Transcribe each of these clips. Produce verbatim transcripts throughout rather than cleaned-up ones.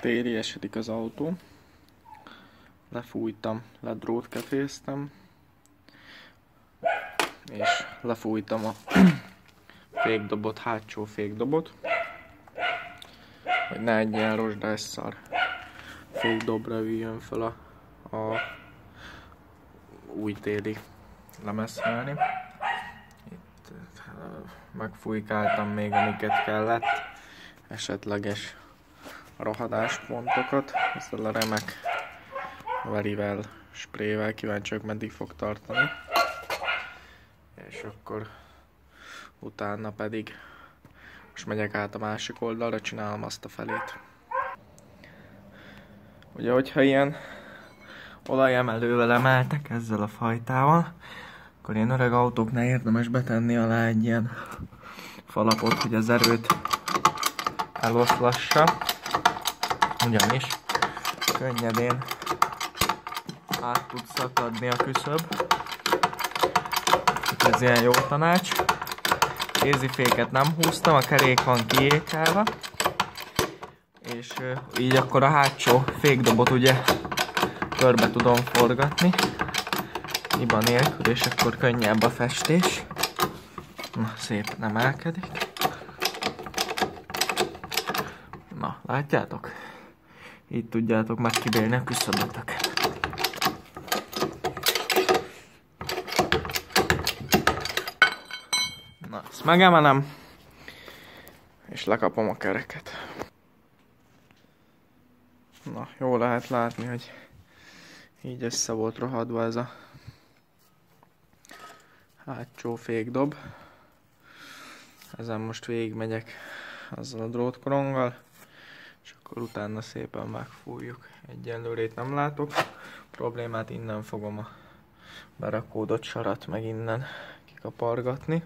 Tériesedik az autó. Lefújtam, ledrótkeféztem. És lefújtam a fékdobot, hátsó fékdobot. Hogy ne egy ilyen rozsdás szar fékdobra üljön fel a, a új téli lemezfelni. Itt megfújkáltam még, amiket kellett. Esetleges rohadáspontokat. Ezzel a remek verivel, sprével, kíváncsiak meddig fog tartani. És akkor utána pedig most megyek át a másik oldalra, csinálom azt a felét. Ugye, hogyha ilyen olajemelővel emeltek ezzel a fajtával, akkor ilyen öreg autóknál érdemes betenni alá egy ilyen falapot, hogy az erőt eloszlassa. Ugyanis könnyedén át tud szakadni a küszöb. Ez ilyen jó tanács. Kéziféket nem húztam, a kerék van kiékelve. És uh, így akkor a hátsó fékdobot ugye körbe tudom forgatni. Hiba nélkül, és akkor könnyebb a festés. Na, szépen emelkedik. Na, látjátok? Így tudjátok megkibélni a küszöbötöket. Na, ezt megemelem, és lekapom a kereket. Na, jól lehet látni, hogy így össze volt rohadva ez a hátsó fékdob. Ezen most végigmegyek azzal a drótkoronggal, és akkor utána szépen megfújjuk. Egyenlőre itt nem látok problémát, innen fogom a berakódott sarat meg innen kikapargatni.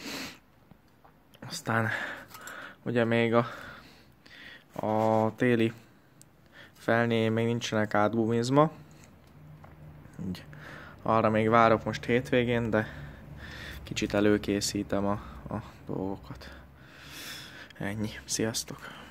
Aztán ugye még a, a téli felné még nincsenek átgumizva. Így arra még várok most hétvégén, de kicsit előkészítem a, a dolgokat. Ennyi. Sziasztok!